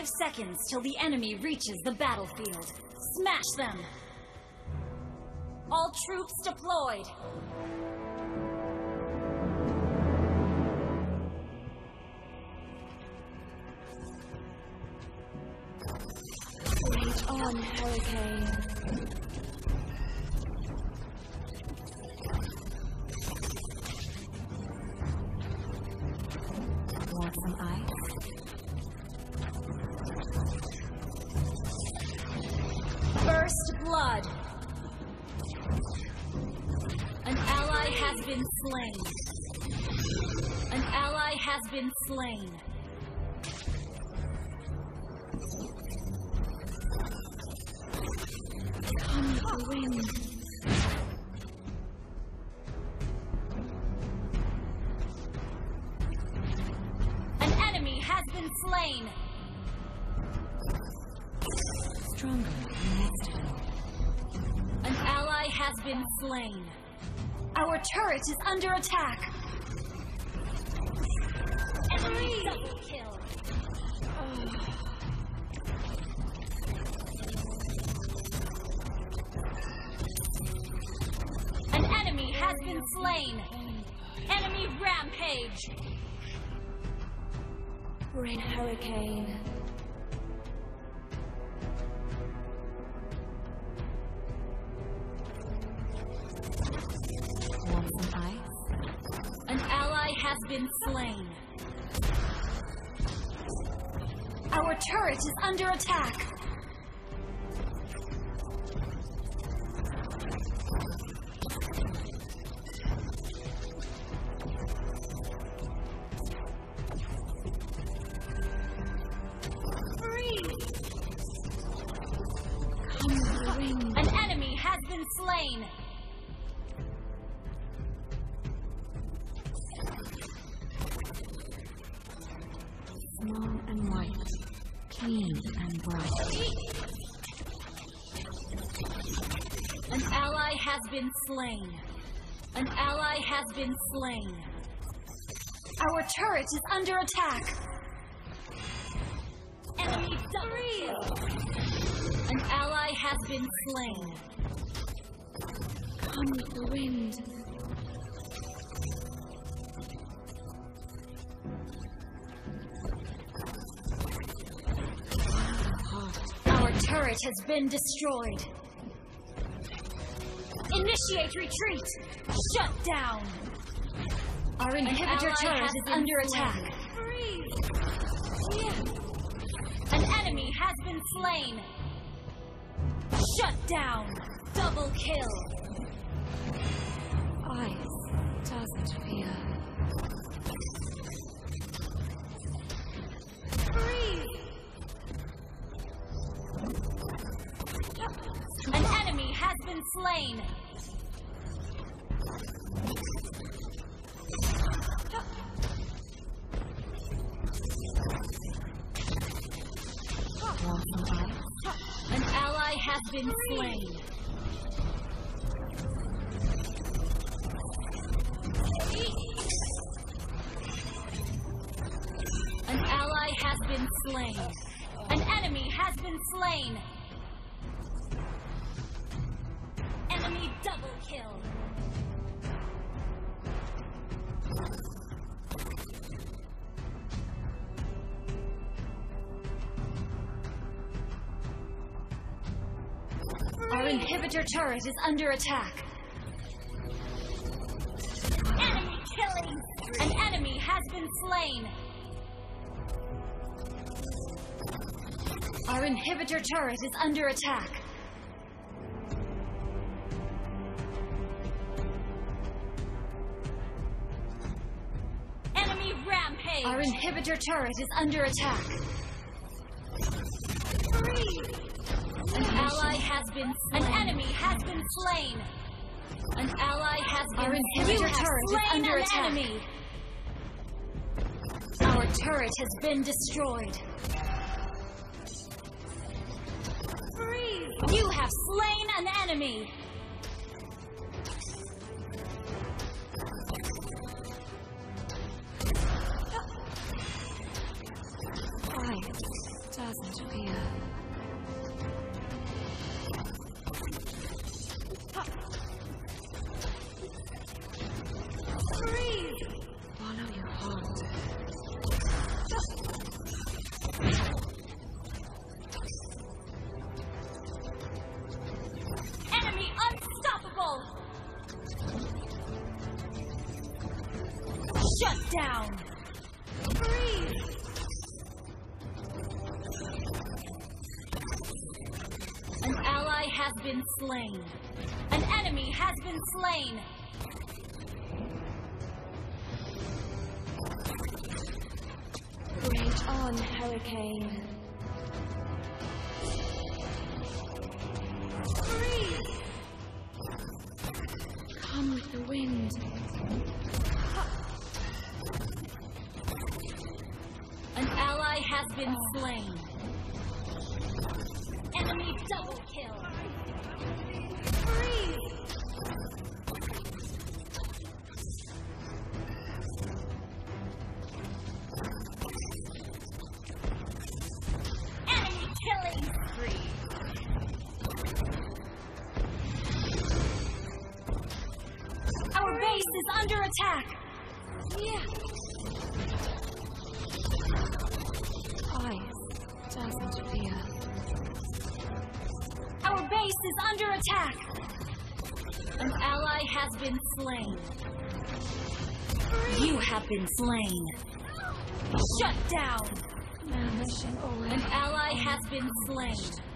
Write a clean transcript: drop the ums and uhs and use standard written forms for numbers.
5 seconds till the enemy reaches the battlefield. Smash them! All troops deployed! Rage on, Hurricane. Want some ice? First blood! An ally has been slain. An ally has been slain. Come with the wind. An enemy has been slain. Stronger next time. An ally has been slain. Our turret is under attack. Enemy double kill. An enemy has been slain. Enemy rampage. Rain Hurricane. Want some ice? An ally has been slain. Our turret is under attack. Come with the wind. An enemy has been slain. Small and white. Clean and bright. An ally has been slain. An ally has been slain. Our turret is under attack. Enemy double kill. An ally has been slain. Come with the wind. Our turret has been destroyed. Initiate retreat. Shut down. Our inhibitor turret is under attack. An enemy has been slain. Shut down. Double kill. Ice doesn't fear. An enemy has been slain. Want some ice? An ally has been slain. An ally has been slain. An enemy has been slain. Enemy double kill. Our inhibitor turret is under attack. Enemy killing! An enemy has been slain. Our inhibitor turret is under attack. Enemy rampage! Our inhibitor turret is under attack. An ally has been slain. An enemy has been slain. An ally has been slain. Our inhibitor turret is under attack. Enemy. Our turret has been destroyed. You have slain an enemy. Ice doesn't fear. Freeze! Follow your heart. Enemy unstoppable! Shut down! Freeze! An ally has been slain. An enemy has been slain. Rage on, Hurricane. Freeze! Come with the wind. An ally has been slain. Enemy double kill. Freeze! Enemy killing spree. Our base is under attack. Yeah. Ice doesn't fear. Our base is under attack. An ally has been slain. You have been slain. Shut down. Mission already. An ally has been slain.